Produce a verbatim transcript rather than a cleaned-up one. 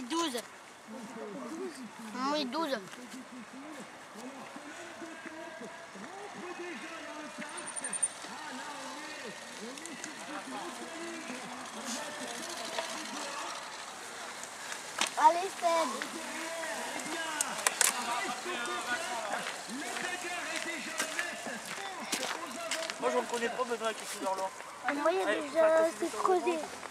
douze. Oui, douze. Allez, Seb. Moi je ne connais pas maintenant avec ces couleurs-là. Moi, il y a déjà, c'est creusé.